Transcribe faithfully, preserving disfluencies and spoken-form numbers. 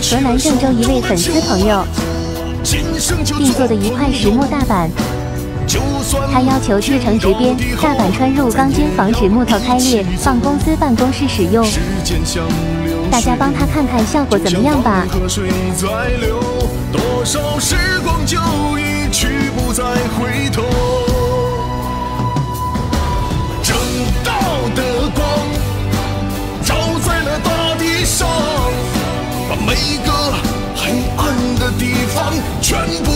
河南郑州一位粉丝朋友定做的一块实木大板，他要求自成直边，大板穿入钢筋，防止木头开裂，放公司办公室使用。大家帮他看看效果怎么样吧。多少时光就一去不再回头，正道的光照在了大地上，把每个黑暗的地方全部